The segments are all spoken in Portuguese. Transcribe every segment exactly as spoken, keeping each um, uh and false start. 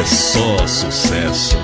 é só sucesso.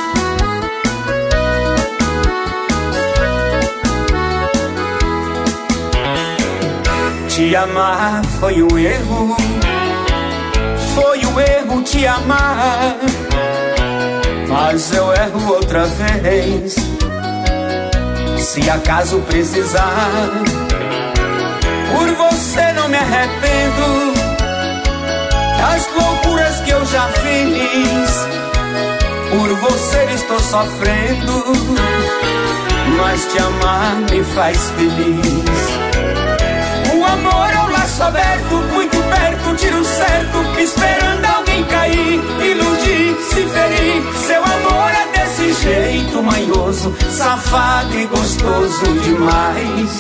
Te amar foi um erro, foi um erro te amar, mas eu erro outra vez, se acaso precisar. Por você não me arrependo das loucuras que eu já fiz, por você estou sofrendo, mas te amar me faz feliz. O amor é um laço aberto, muito perto, tiro certo, esperando alguém cair, iludir, se ferir. Seu amor é desse jeito manhoso, safado e gostoso demais.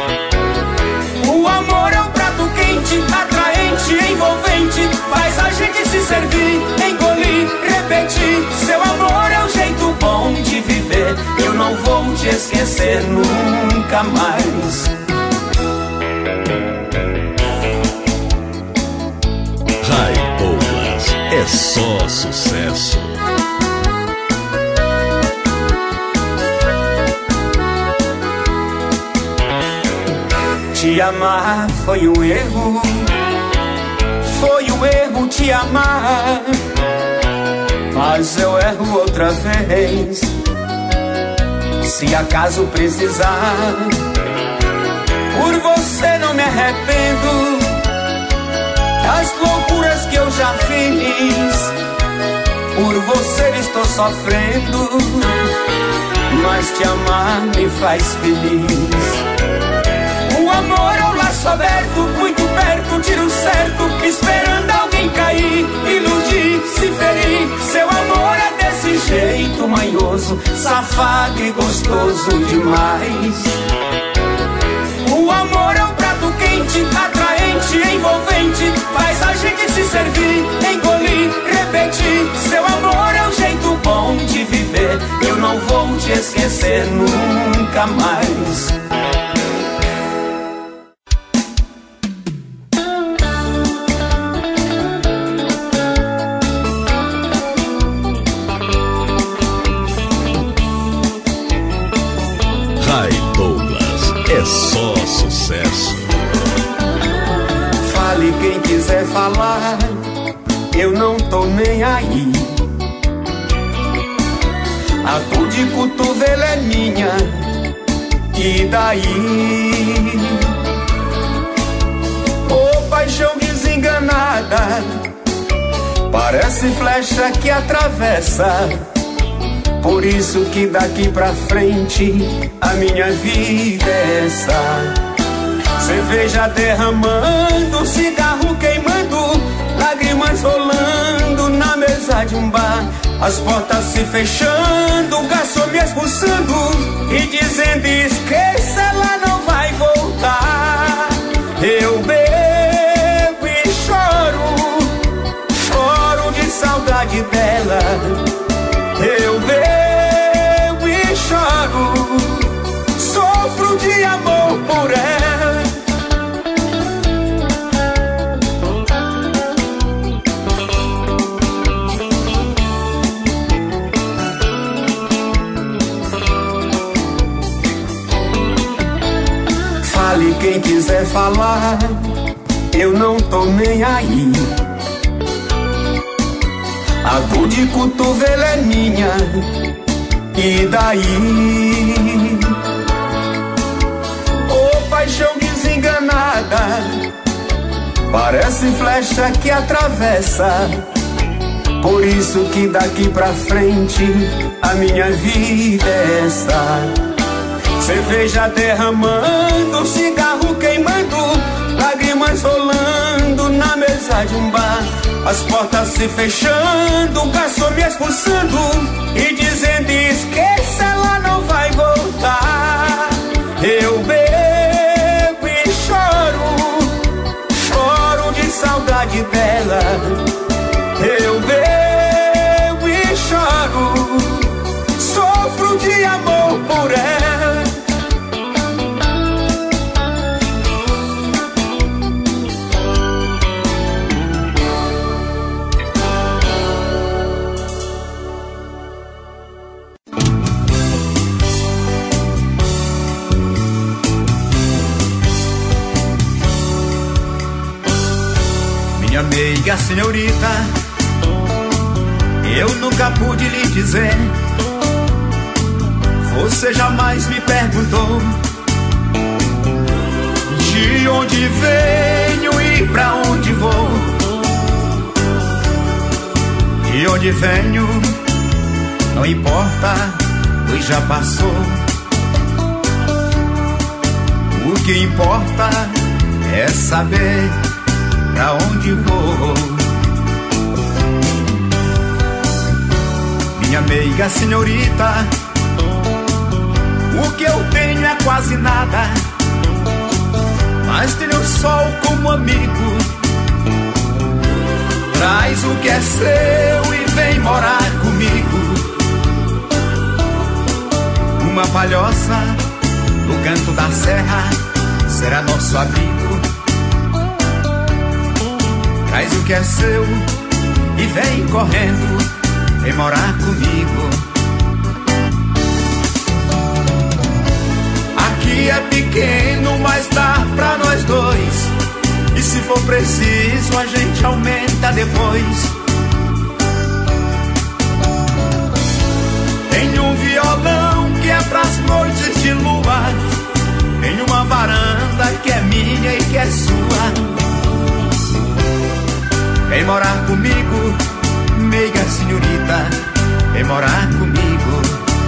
O amor é um prato quente, atraente, envolvente, faz a gente se servir, engolir, repetir. Seu amor é um jeito bom de viver, eu não vou te esquecer nunca mais. Ray Douglas, é só sucesso. Te amar foi um erro, foi um erro te amar, mas eu erro outra vez, se acaso precisar. Por você não me arrependo das loucuras que eu já fiz, por você estou sofrendo, mas te amar me faz feliz. O amor é um laço aberto, muito perto, tiro certo, esperando alguém cair, iludir, se ferir. Seu amor é desse jeito manhoso, safado e gostoso demais. O amor é um prato quente, atraente, envolvente, faz a gente se servir, engolir, repetir. Seu amor é um jeito bom de viver, eu não vou te esquecer nunca mais. Ray Douglas, é só sucesso. Fale quem quiser falar, eu não tô nem aí. A dor de cotovelo é minha, e daí? Ô paixão desenganada, parece flecha que atravessa. Por isso que daqui pra frente a minha vida é essa. Cerveja derramando, cigarro queimando, lágrimas rolando na mesa de um bar. As portas se fechando, o garçom me expulsando e dizendo esqueça, ela não vai voltar. Eu bebo e choro, choro de saudade dela. Eu bebo e choro, sofro de amor por ela. Fale quem quiser falar, eu não tô nem aí. A dor de cotovelo é minha, e daí? Ô paixão desenganada, parece flecha que atravessa. Por isso que daqui pra frente a minha vida é essa. Cerveja derramando, cigarro queimando, lágrimas rolando na mesa de um bar. As portas se fechando, o garçom me expulsando e dizendo esqueça, ela não vai voltar. Eu bebo e choro, choro de saudade dela. Eu bebo e choro, sofro de amor por ela. Minha meiga senhorita, eu nunca pude lhe dizer. Você jamais me perguntou de onde venho e pra onde vou. De onde venho não importa, pois já passou. O que importa é saber pra onde vou. Minha meiga senhorita, o que eu tenho é quase nada, mas tenho o sol como amigo. Traz o que é seu e vem morar comigo. Uma palhoça no canto da serra será nosso abrigo. Traz o que é seu e vem correndo, vem morar comigo. Aqui é pequeno, mas dá pra nós dois. E se for preciso, a gente aumenta depois. Tem um violão que é pras noites de lua. Tem uma varanda que é minha e que é sua. Vem morar comigo, meiga senhorita, vem morar comigo.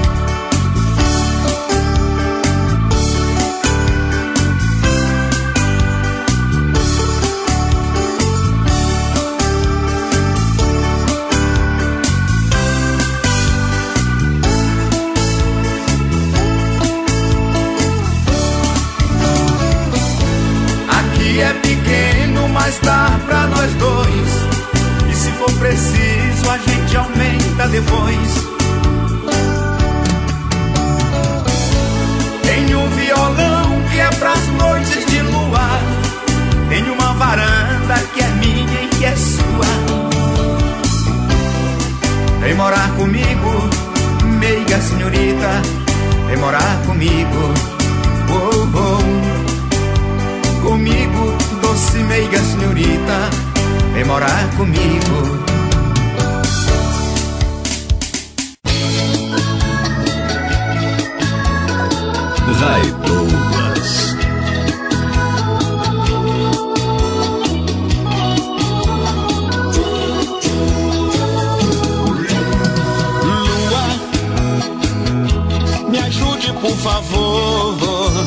Aqui é pequeno, mas dá pra nós dois. E se for preciso, a gente aumenta depois. Tem um violão que é pras noites de luar. Tem uma varanda que é minha e que é sua. Vem morar comigo, meiga senhorita, vem morar comigo. Oh, oh. Comigo, doce meiga senhorita, vem morar comigo. Vai Douglas. Lua, me ajude por favor.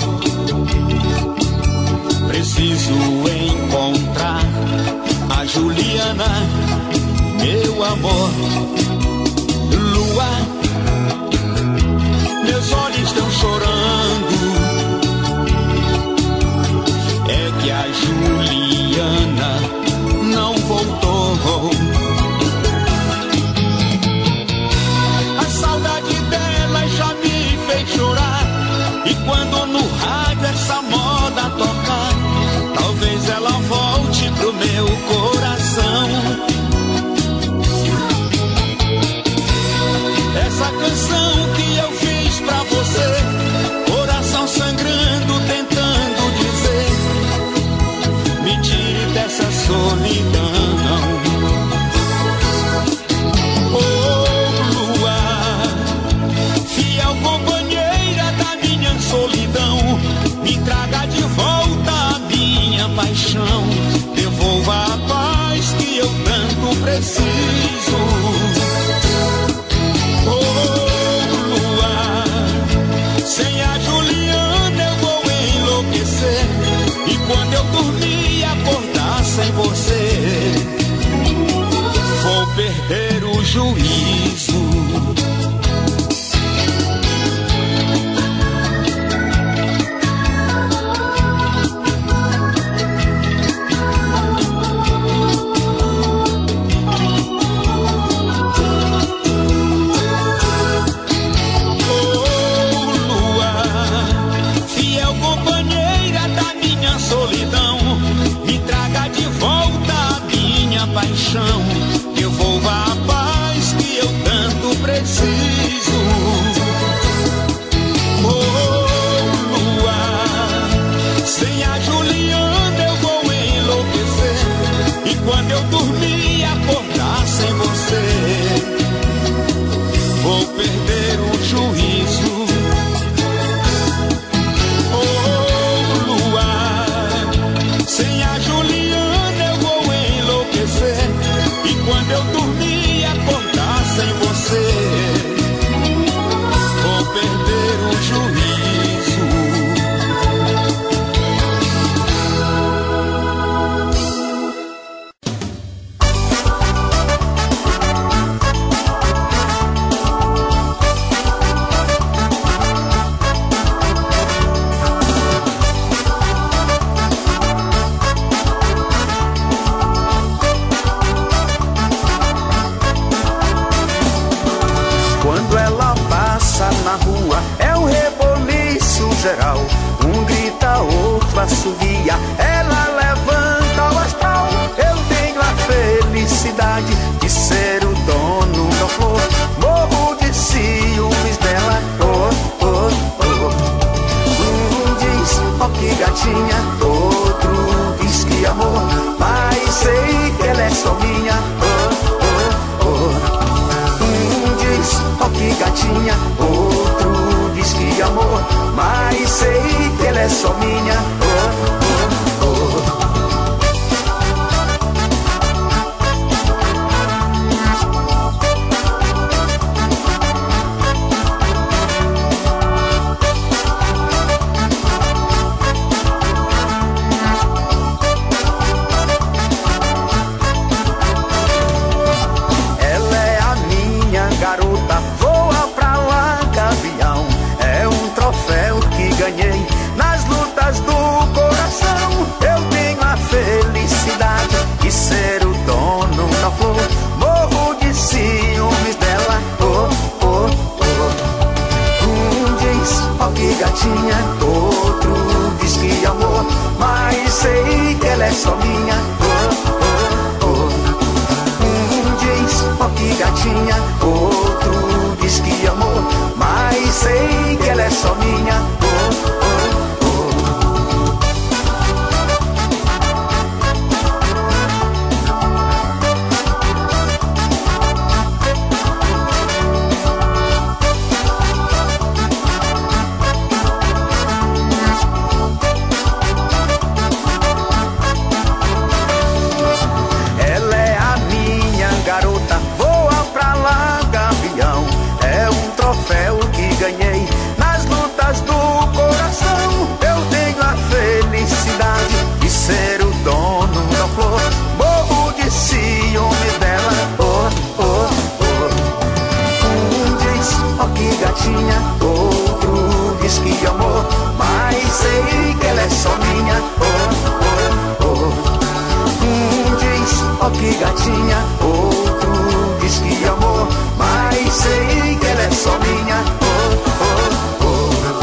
Preciso encontrar a Juliana, meu amor. Lua, meus olhos estão chorando. É que a Juliana não voltou. A saudade dela já me fez chorar. E quando no rádio essa moda tocar, talvez ela volte pro meu coração. Essa canção que eu fiz pra você, coração sangrando, tentando dizer: me tire dessa solidão. Oh, lua, fiel companheira da minha solidão, me traga de volta a minha paixão. Devolva a paz que eu tanto preciso. Oh, lua, sem a Juliana eu vou enlouquecer. E quando eu dormir e acordar sem você, vou perder o juízo. Paixão, devolva a paz que eu tanto preciso. Oh, lua, sem a Juliana eu vou enlouquecer. E quando eu dormir e acordar sem você, vou perder o juízo. Oh, luar, sem a Juliana eu vou enlouquecer. E quando eu dormir e acordar sem você, vou perder o juízo. Um grita, outro assovia, ela levanta o astral. Eu tenho a felicidade de ser o dono da flor. Morro de ciúmes dela, oh, oh, oh. Um diz, oh que gatinha, outro diz que amor, mas sei que ela é só minha, oh, oh, oh. Um diz, oh que gatinha, outro diz que amor, mas sei que ela é só minha, oh, oh, oh. Ela é a minha garota, voa pra lá, gavião. É um troféu que ganhei nas lutas do coração. Eu tenho a felicidade de ser o dono da flor. Morro de ciúmes dela, oh, oh, oh. Um diz, oh que gatinha, outro diz que amor, mas sei que ela é só minha, oh, oh, oh. Um diz, oh que gatinha, outro diz que amor, mas sei que ela é só minha, oh, oh, oh. Ela é a minha garota, voa pra lá, gavião. É um troféu que ganhei nas lutas do coração. Eu tenho a felicidade de ser o dono da flor. Morro de ciúmes dela, oh, oh, oh. Um diz, oh que gatinha, outro diz que amor, mas sei que ela é só minha, oh, oh, oh. Um diz, oh que gatinha, outro diz que amor, mas sei que ela é só minha, oh, oh, oh.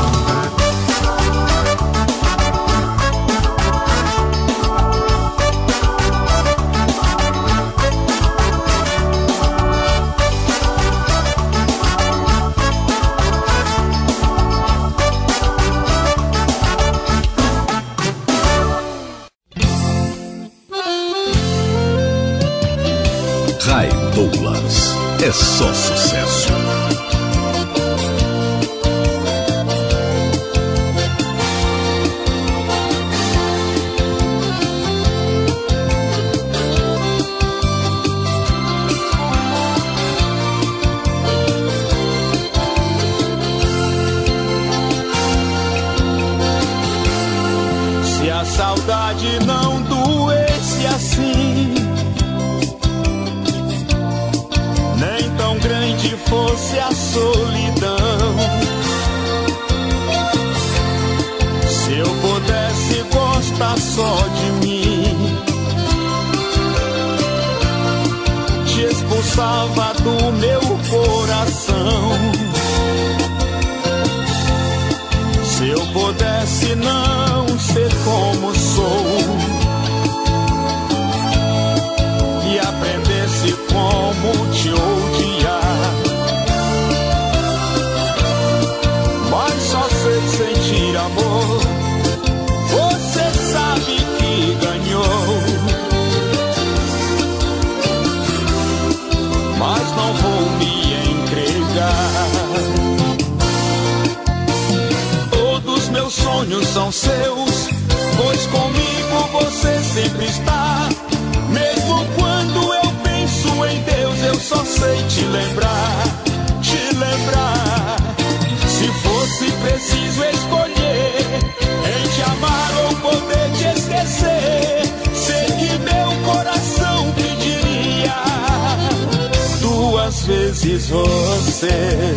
Ray Douglas, é só sucesso. Se a saudade não doesse assim, nem tão grande fosse a solidão, se eu pudesse gostar só de mim, te expulsava do meu coração. Se eu pudesse não ser como sou e aprendesse como te odiar, mas só sei sentir amor, você sabe que ganhou. são seus, pois comigo você sempre está. Mesmo quando eu penso em Deus, eu só sei te lembrar, te lembrar. Se fosse preciso escolher em te amar ou poder te esquecer, sei que meu coração pediria duas vezes você.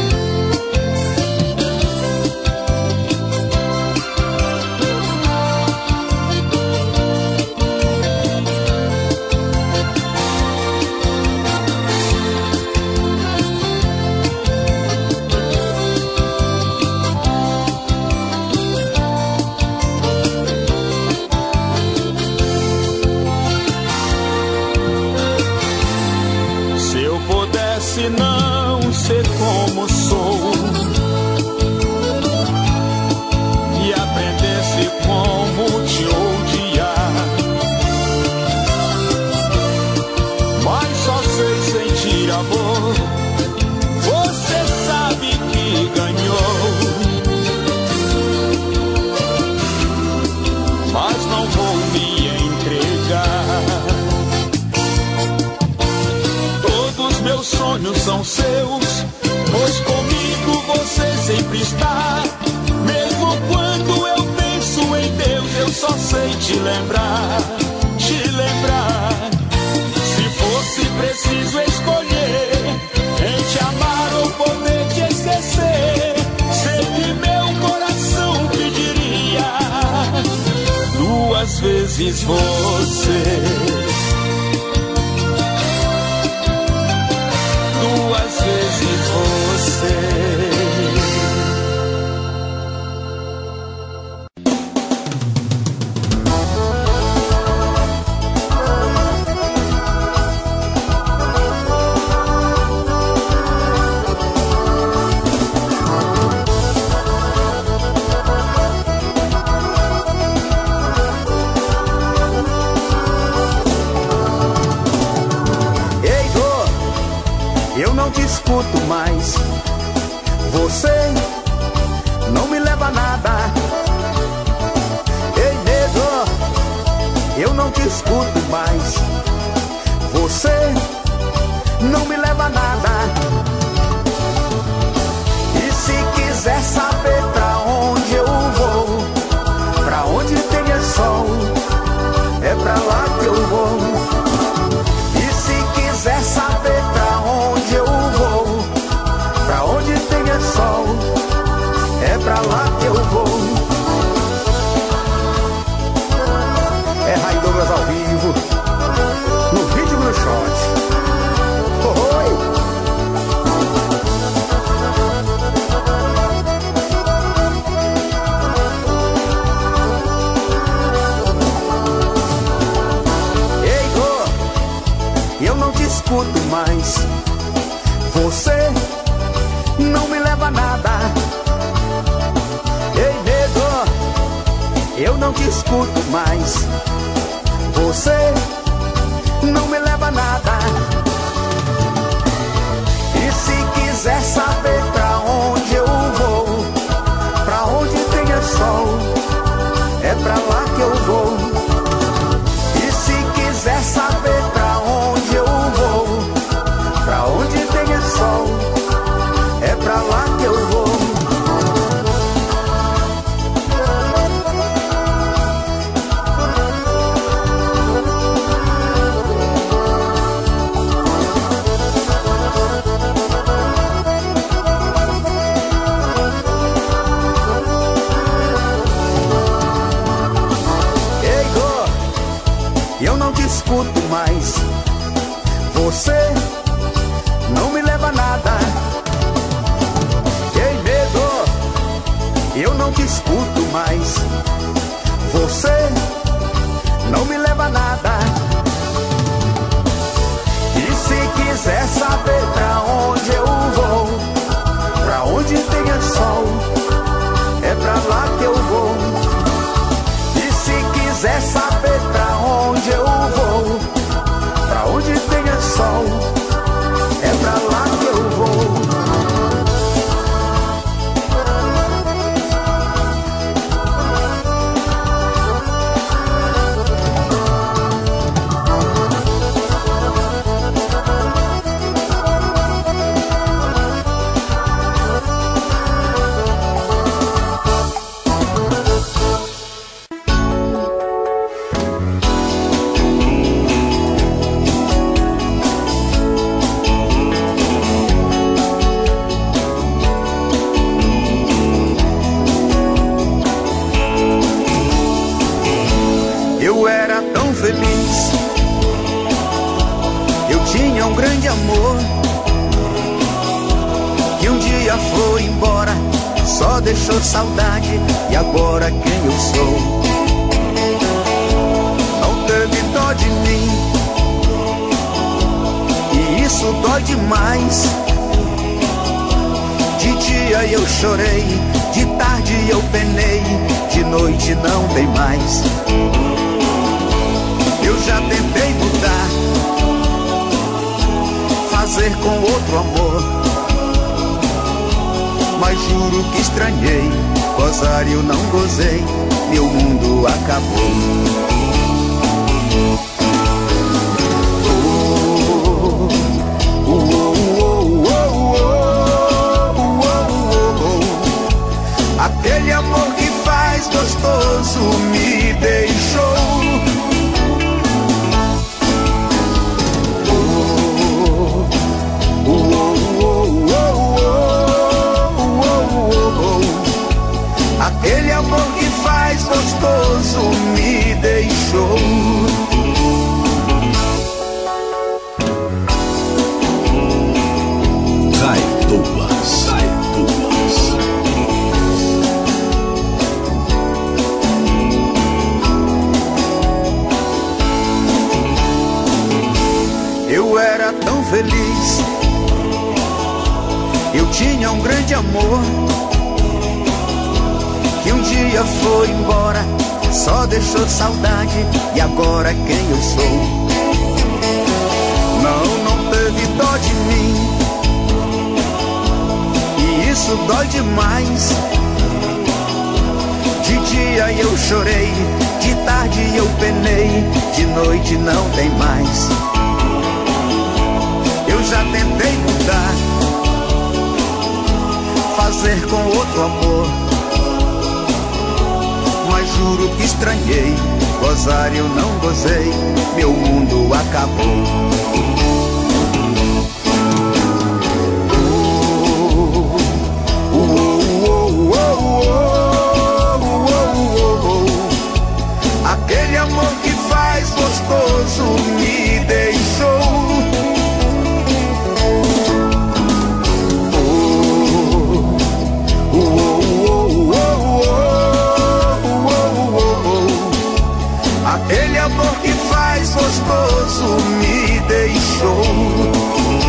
Não ser como sou e aprendesse como te odiar, mas só sei sentir amor. Você sabe que ganhou, mas não vou me entregar. Meus sonhos são seus, pois comigo você sempre está. Mesmo quando eu penso em Deus, eu só sei te lembrar, te lembrar. Se fosse preciso escolher em te amar ou poder te esquecer, sei que meu coração pediria duas vezes você. Duas vezes você. Eu não te escuto mais, você não me leva a nada. Ei, nego, eu não te escuto mais, você não me leva a nada. E se quiser saber pra onde eu vou, pra onde tenha sol, é pra lá que eu vou. E se quiser saber pra onde eu vou, pra onde tenha sol, é pra lá que eu vou. É Ray Douglas ao vivo, no vídeo no shot. Oi! Ei, Go, eu não te escuto mais, você não me leva a nada. Ei, nego, eu não te escuto mais, você não me leva a nada. E se quiser saber pra onde eu vou, pra onde tenha sol, é pra lá que eu vou. E se quiser saber pra onde eu vou, pra onde tenha sol, é pra lá que eu vou. Ei, Go, eu não te escuto mais, você não me leva a nada. Ei, nego, eu não te escuto mais, você não me leva a nada. E se quiser saber pra onde eu vou, pra onde tenha sol, é pra lá que eu vou. E se quiser saber pra onde eu vou, pra onde tenha sol, é pra lá que eu vou. era tão feliz. Eu tinha um grande amor que um dia foi embora, só deixou saudade. E agora quem eu sou? Não teve dó de mim, e isso dói demais. De dia eu chorei, de tarde eu penei, de noite não tem mais. Eu já tentei mudar, fazer com outro amor, mas juro que estranhei, gozar eu não gozei, meu mundo acabou. Aquele amor que faz gostoso me deixou. Oh, oh, oh, oh, oh, oh. Aquele amor que faz gostoso me deixou. Eu era tão feliz, eu tinha um grande amor que um dia foi embora, só deixou saudade. E agora quem eu sou? Não, não teve dó de mim, e isso dói demais. De dia eu chorei, de tarde eu penei, de noite não tem mais. Eu já tentei mudar, fazer com outro amor, mas juro que estranhei, gozar eu não gozei, meu mundo acabou. Oh, oh, oh, oh, oh. Aquele amor que faz gostoso me deixou. Aquele amor que faz gostoso me deixou.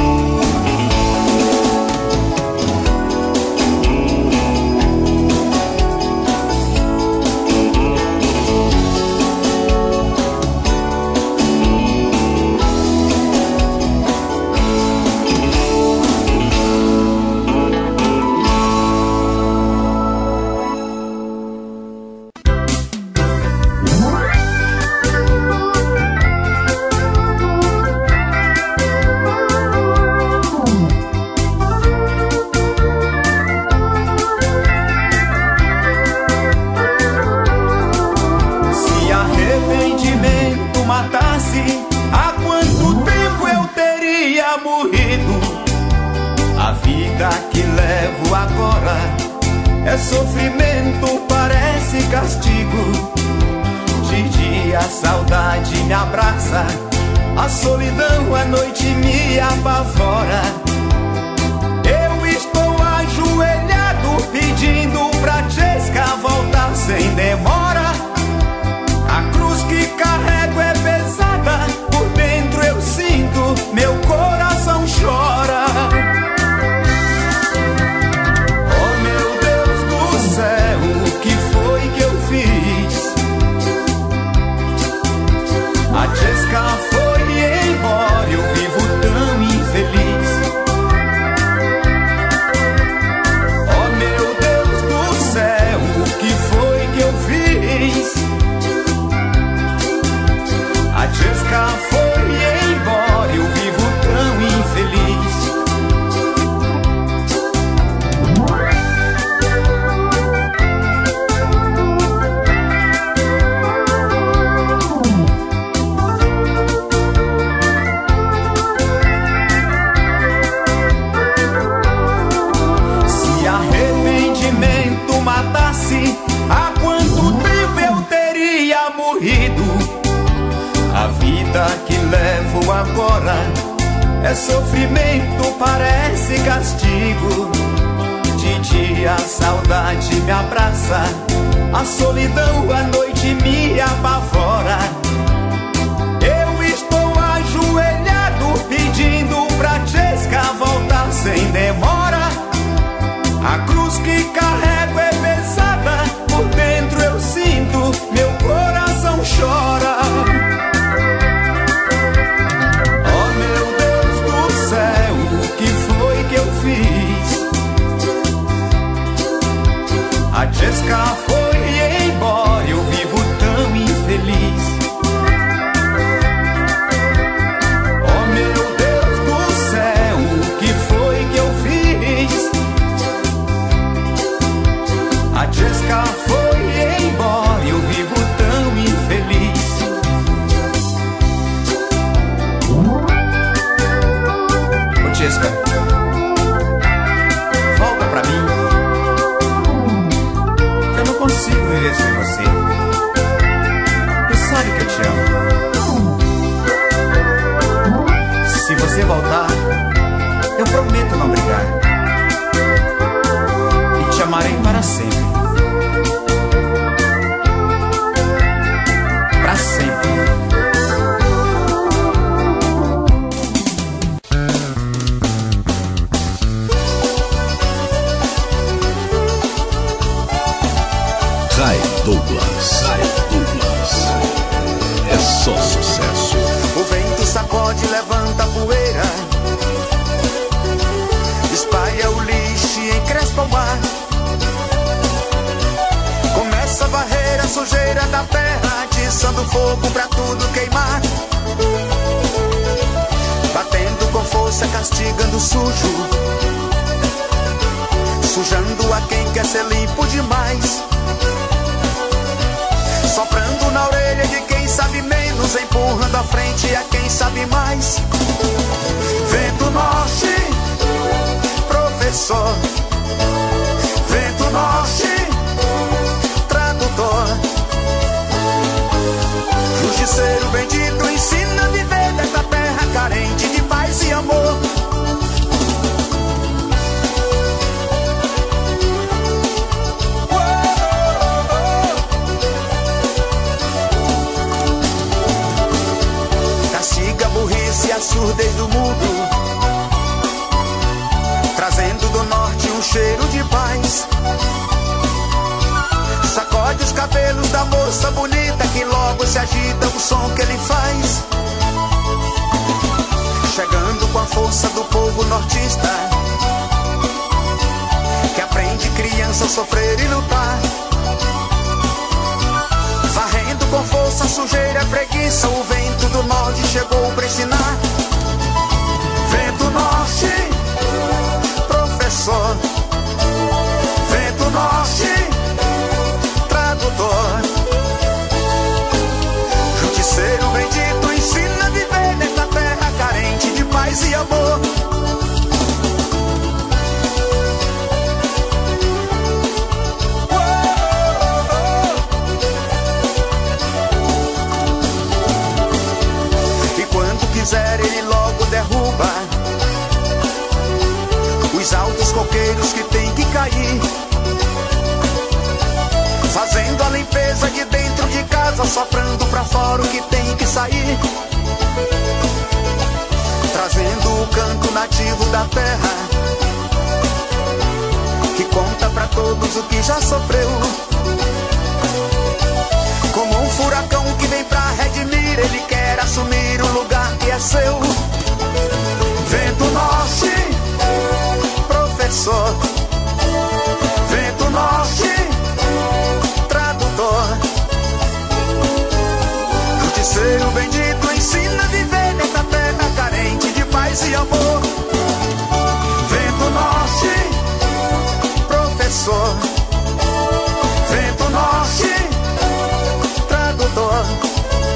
Que levo agora é sofrimento, parece castigo. De dia a saudade me abraça, a solidão à noite me apavora. Eu estou ajoelhado pedindo pra Tchesca voltar sem demora. A cruz que carrego é pesada, por dentro eu sinto, meu coração chora. O que foi que eu fiz? A Tchesca foi embora, eu vivo tão infeliz. Oh meu Deus do céu, o que foi que eu fiz? É sofrimento, parece castigo. De dia a saudade me abraça, a solidão à noite me apavora. Eu estou ajoelhado pedindo pra Tchesca voltar sem demora. A cruz que carrego é pesada, por dentro eu sinto, meu coração chora. Oh meu Deus do céu, o que foi que eu fiz? A Tchesca foi embora, eu vivo tão infeliz. Oh meu Deus do céu, o que foi que eu fiz? A Tchesca foi embora, eu vivo tão infeliz. Ô Tchesca, volta pra mim. Eu não consigo viver sem você. Você sabe que eu te amo. Se você voltar, eu prometo não brigar e te amarei para sempre. Pra sempre. Ray Douglas. Ray Douglas. É só sucesso. O vento sacode, levanta a poeira, espalha o lixo e encrespa o ar. Começa a varrer a sujeira da terra, atiçando fogo pra tudo queimar. Batendo com força, castigando o sujo, sujando a quem quer ser limpo demais. Soprando na orelha de quem sabe menos, empurrando à frente a quem sabe mais. Vento norte, professor. Vento norte, tradutor. Justiceiro bendito, ensina a viver desta terra carente de paz e amor. Castiga a burrice e a surdez do mundo, trazendo do norte um cheiro de paz. Sacode os cabelos da moça bonita, que logo se agita o som que ele faz. Chegando com a força do povo nortista, que aprende criança a sofrer e lutar. Varrendo com força a sujeira, a preguiça, o vento do norte chegou pra ensinar. Vento norte, professor. Vento norte, tradutor. Justiceiro bendito, ensina a viver nesta terra carente de paz e amor. E quando quiser ele logo derruba os altos coqueiros que tem que cair, fazendo a limpeza de dentro de casa, soprando pra fora o que tem que sair, trazendo o canto nativo da terra, que conta pra todos o que já sofreu. Como um furacão que vem pra redimir, ele quer assumir o lugar que é seu. Vento norte, professor. Vento norte, tradutor. Justiceiro bendito, ensina a viver nesta terra carente de paz e amor. Vento norte, professor. Vento norte, tradutor.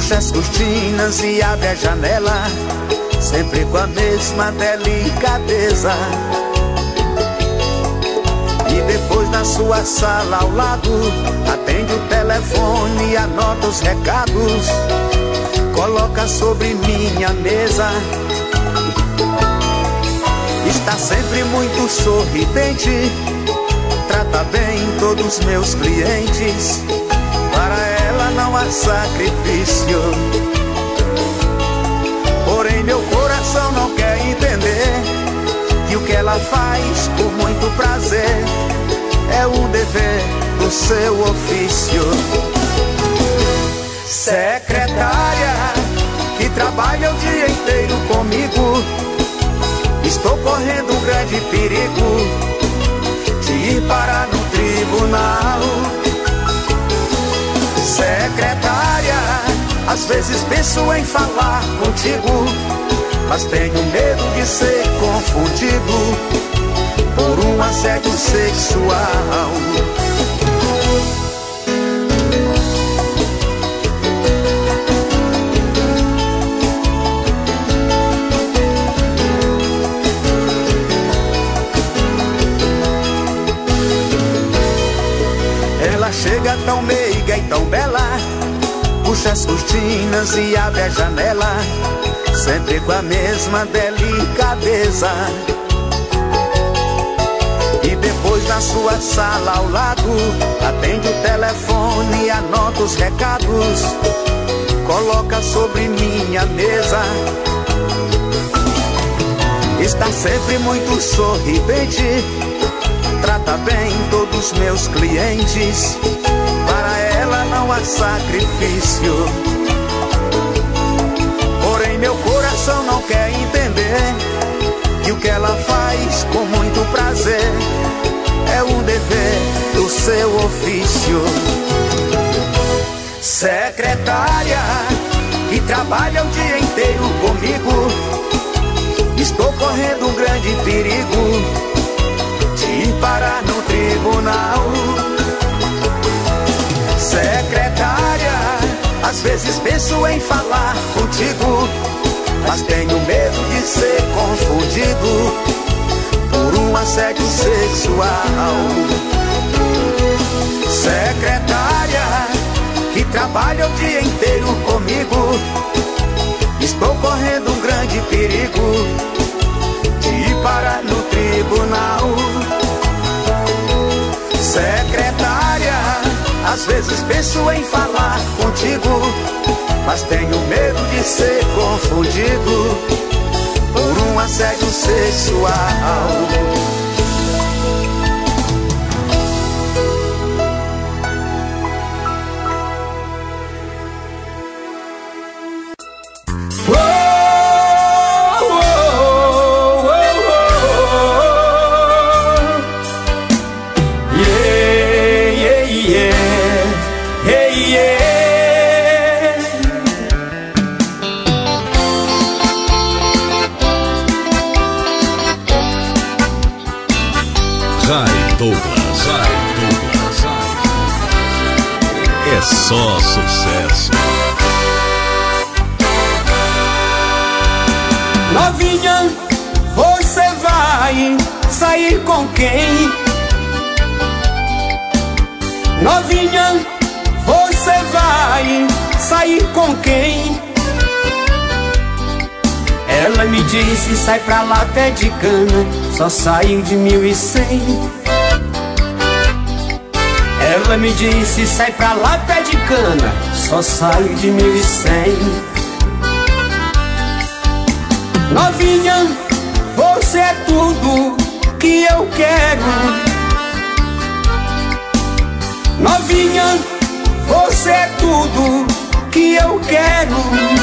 Puxa as cortinas e abre a janela, sempre com a mesma delicadeza. E depois na sua sala ao lado, atende o telefone e anota os recados, coloca sobre minha mesa. Está sempre muito sorridente, trata bem todos meus clientes. Para ela não há sacrifício, porém meu coração não quer entender que o que ela faz por muito prazer é um dever do seu ofício. Secretária que trabalha o dia inteiro comigo, estou correndo um grande perigo de ir parar no tribunal. Secretária, às vezes penso em falar contigo, mas tenho medo de ser confundido por um assédio sexual. Ela chega tão meiga e tão bela, puxa as cortinas e abre a janela, sempre com a mesma delicadeza. E depois na sua sala ao lado, atende o telefone e anota os recados, coloca sobre minha mesa. Está sempre muito sorridente, trata bem todos meus clientes. Para ela não há sacrifício, porém meu coração não quer entender que o que ela faz com muito prazer é um dever do seu ofício. Secretária que trabalha o dia inteiro comigo, estou correndo um grande perigo de ir parar no tribunal. Secretária, às vezes penso em falar contigo, mas tenho medo de ser confundido por um assédio sexual. Secretária que trabalha o dia inteiro comigo, estou correndo um grande perigo de ir parar no tribunal. Secretária, às vezes penso em falar contigo, mas tenho medo de ser confundido por um assédio sexual. É só sucesso. Novinha, você vai sair com quem? Novinha, você vai sair com quem? Ela me disse, sai pra lá, pé de cana, só saio de mil e cem. Ela me disse, sai pra lá, pé de cana, só saio de mil e cem. Novinha, você é tudo que eu quero. Novinha, você é tudo que eu quero.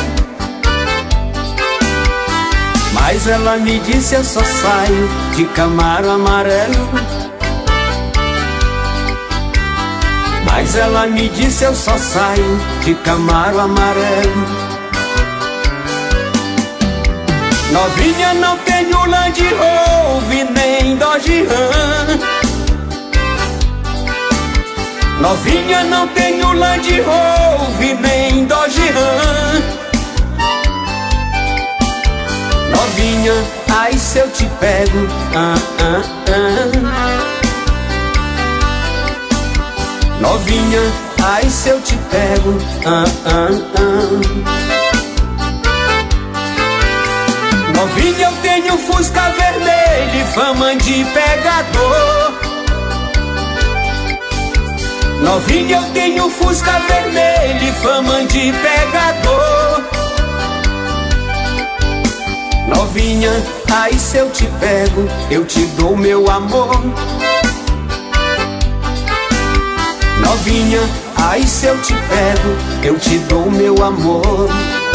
Mas ela me disse, eu só saio de Camaro amarelo. Mas ela me disse, eu só saio de Camaro amarelo. Novinha, não tenho Land Rover nem Dodge Ram. Novinha, não tenho Land Rover nem Dodge Ram. Novinha, ai se eu te pego, ah, ah, ah. Novinha, ai se eu te pego, ah, ah, ah. Novinha, eu tenho Fusca vermelho e fama de pegador. Novinha, eu tenho Fusca vermelho e fama de pegador. Novinha, ai se eu te pego, eu te dou meu amor. Novinha, ai se eu te pego, eu te dou meu amor.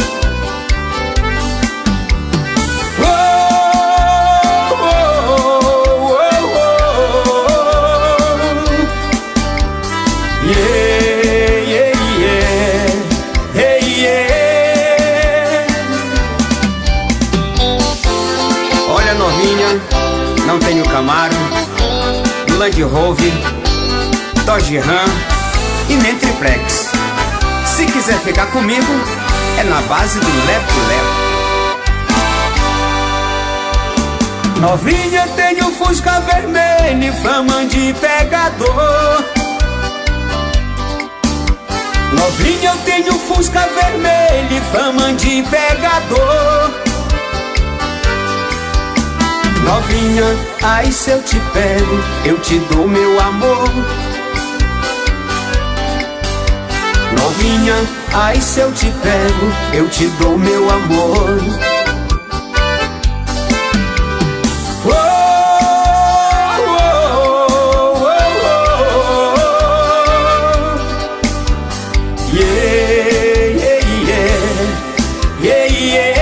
Não tenho Camaro, Land Rover, Dodge Ram e nem triplex. Se quiser ficar comigo, é na base do lepo-lepo. Novinha, tenho Fusca vermelho e fama de pegador. Novinha, eu tenho Fusca vermelho e fama de pegador. Novinha, ai se eu te pego, eu te dou meu amor. Novinha, ai se eu te pego, eu te dou meu amor. Oh, oh, oh, oh, oh. Yeah, yeah, yeah, yeah, yeah.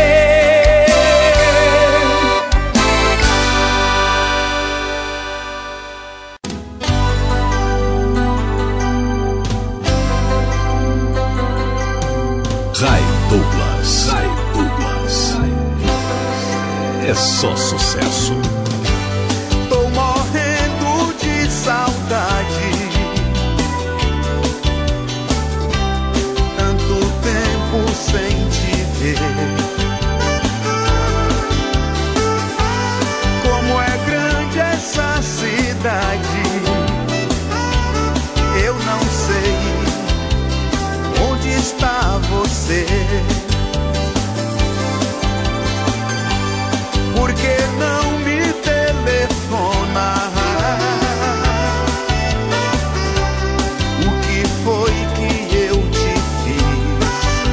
Ray Douglas, Ray Douglas, é só sucesso. Tô morrendo de saudade, tanto tempo sem te ver. Como é grande essa cidade, eu não sei onde está você. Por que não me telefona? O que foi que eu te fiz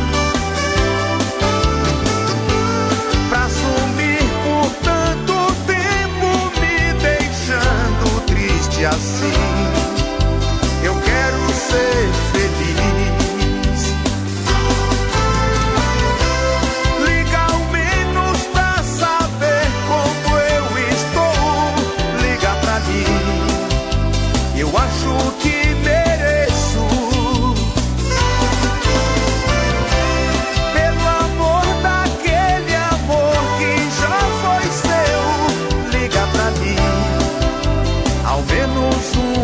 pra sumir por tanto tempo, me deixando triste assim? Eu quero ser feliz. Ao menos um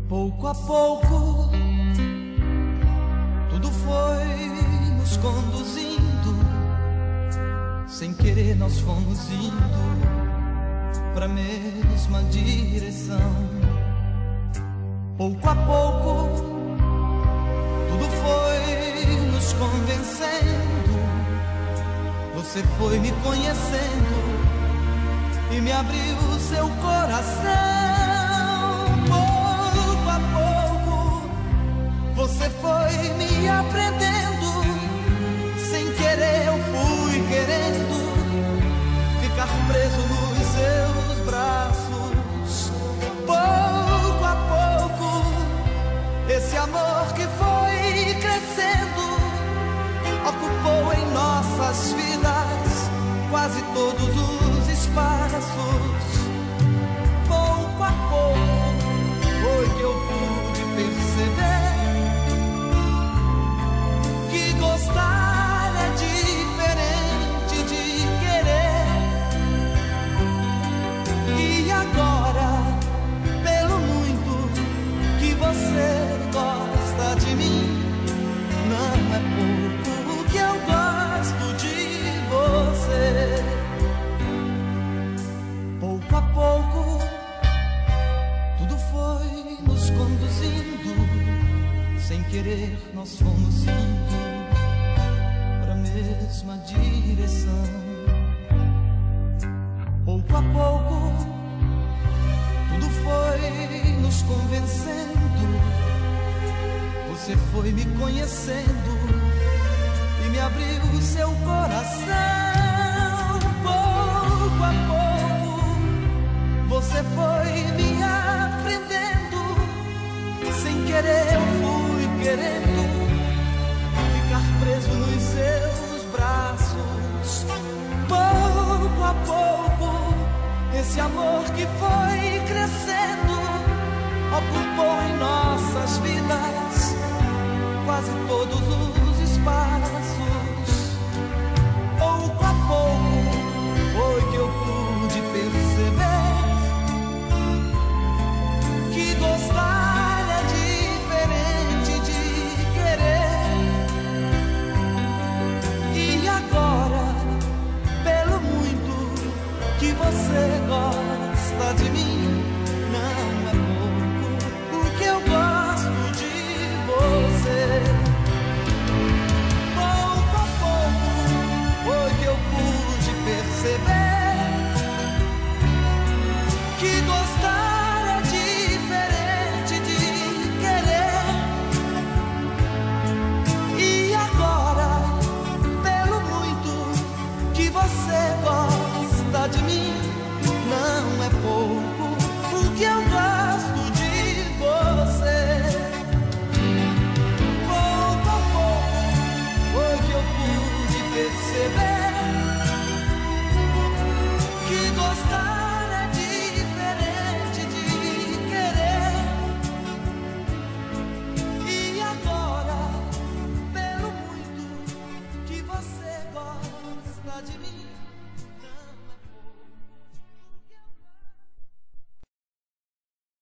Pouco a pouco, tudo foi nos conduzindo. Sem querer nós fomos indo pra mesma direção. Pouco a pouco, tudo foi nos convencendo. Você foi me conhecendo e me abriu seu coração. Pouco a pouco, você foi me aprendendo. Sem querer eu fui querendo ficar preso nos seus braços. Pouco a pouco, esse amor que foi crescendo ocupou em nossas vidas quase todos os espaços. Pouco a pouco foi que eu pude perceber que gostar é diferente de querer. E agora, pelo muito que você gosta de mim, não é pouco que eu gosto de você. Pouco a pouco, tudo foi nos conduzindo. Sem querer nós fomos indo pra mesma direção. Pouco a pouco, tudo foi nos convencendo. Você foi me conhecendo e me abriu seu coração. Pouco a pouco, você foi me aprendendo. Sem querer eu fui querendo ficar preso nos seus braços. Pouco a pouco, esse amor que foi crescendo